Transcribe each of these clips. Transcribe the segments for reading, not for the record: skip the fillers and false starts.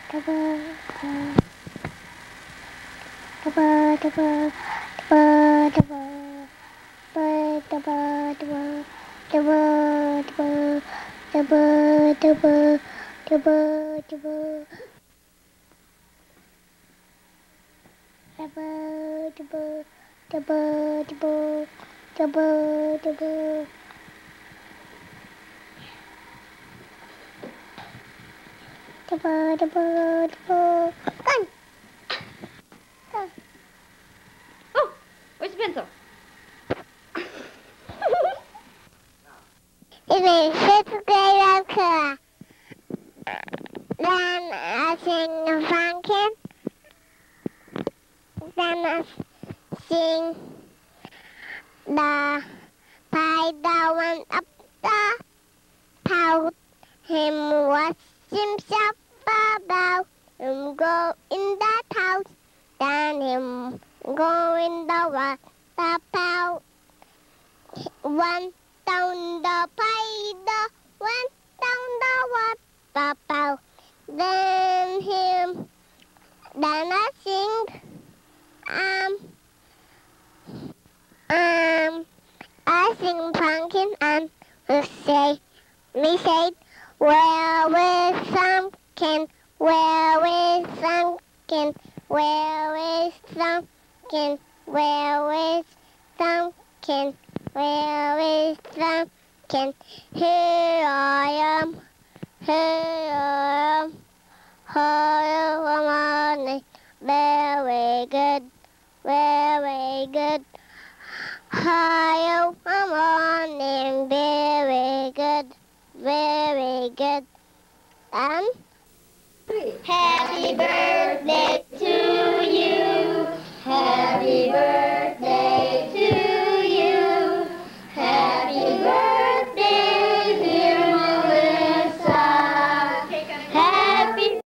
Con. Oh, where's the pencil? In the fifth grade of class, then I sing a pumpkin. Then I sing the pie that went up the town. Him was himself about him go in the house. Then him go in the water pout. Went down the pie, went down the water pout. Then I sing, I sing pumpkin and we say, where is pumpkin, where is pumpkin, where is pumpkin, where is pumpkin, where is pumpkin, here I am, here I am, hello morning, very good, very good. Hi, morning, very good, very good. And happy birthday to you, happy birthday to you, happy birthday, dear Melissa, happy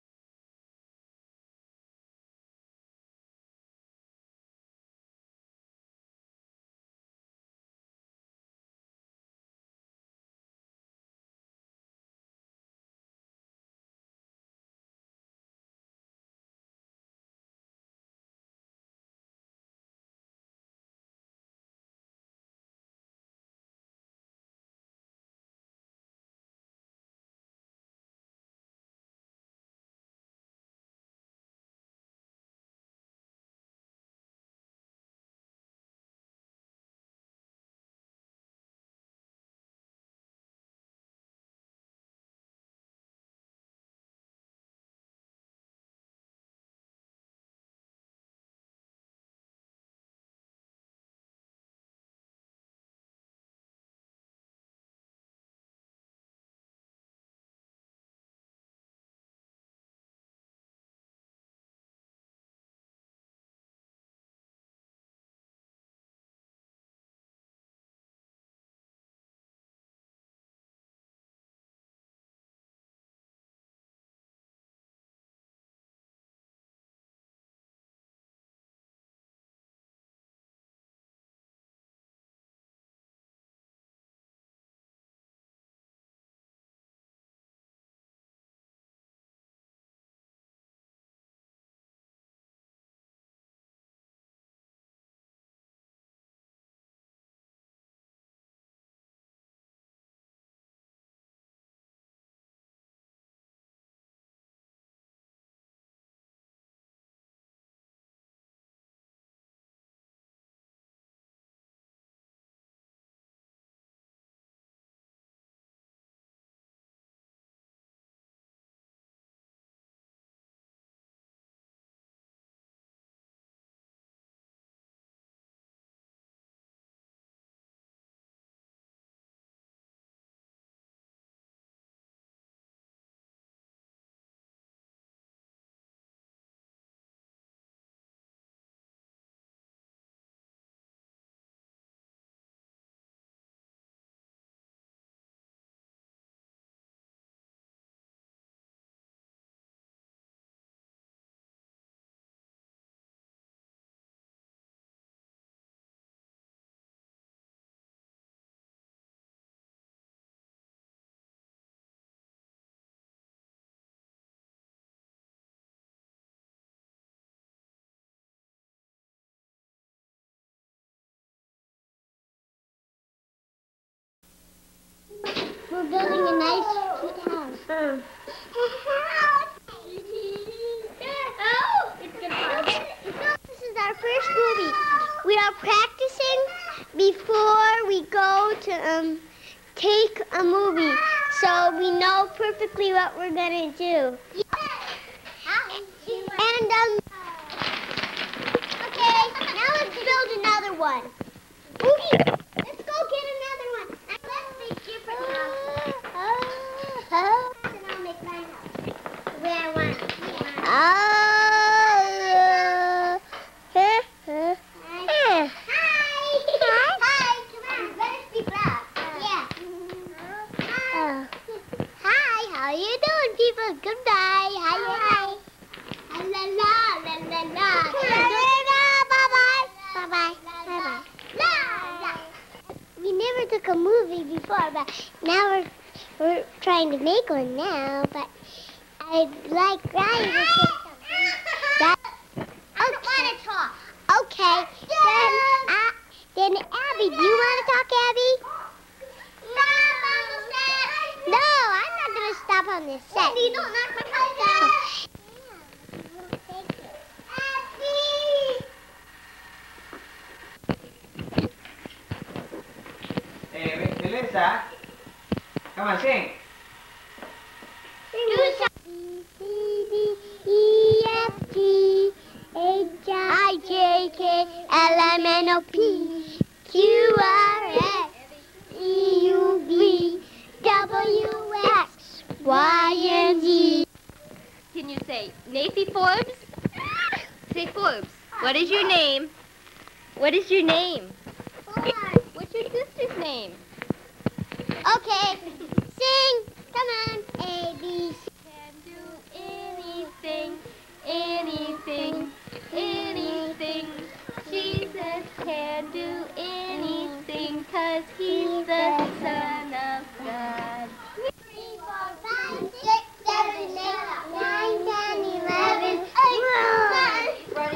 Oh, it's gonna fall. This is our first movie. We are practicing before we go to take a movie, so we know perfectly what we're gonna do. And okay, now let's build another one. Oogie, let's go get another one. And let's make different houses. And I'll make my house the way I want it. Hi. Hi. Come on, let us be loud. Yeah. Hi, how are you doing, people? Goodbye. Hi. La la la la la. Bye-bye. La. We never took a movie before, but now we're trying to make one now, but I'd like Riley to say something. I don't want to talk. Okay. Then Abby, do you want to talk, Abby? No, I'm not going to stop on this set. You don't knock my house down. Melissa, come on, sing. B, C, D, E, F, G, H, I, J, K, L, M, N, O, P, Q, R, S, E, U, V, W, X, Y, and Z. Can you say, Nathy Forbes? Say Forbes. What is your name? What is your name? What's your sister's name? Okay, sing. Come on. A, B, C. Can do anything, anything, anything. Jesus can do anything, 'cause he's the Son of God. 3, 4, 5, 6, 7, 8, 9, 10, 11, 12,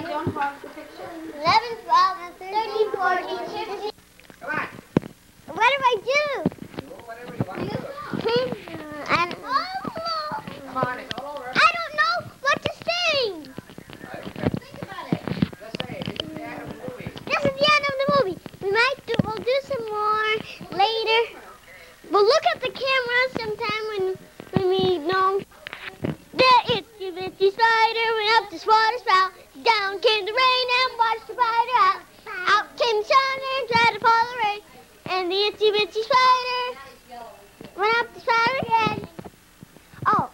13, 14, 15. Come on. What do I do? Do whatever you want to do. I don't know. Come on, it's all over. I don't know what to sing. Think about it. Just say, this is the end of the movie. This is the end of the movie. We'll do some more later. We'll look at the camera sometime when we know. The itsy bitsy spider went up this water spout. Down came the rain and washed the spider out. Out came the sun and tried to follow the rain. And the itsy bitsy spider went up the spider again. Oh.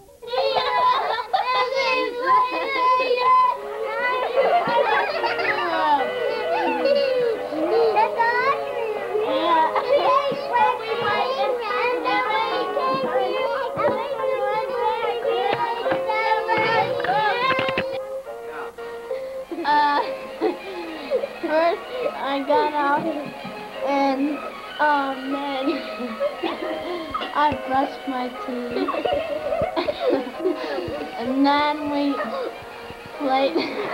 First, I got out and then I brushed my teeth, and then we played.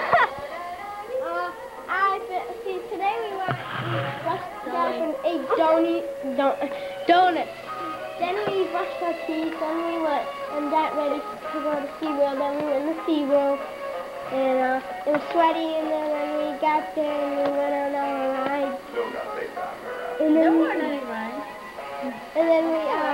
See, today we rushed down and ate donuts. Then we brushed our teeth, then we went and got ready to go to SeaWorld, then we went to SeaWorld. And it was sweaty, and then when we got there, and we went on our ride. And then No more running rides. And then we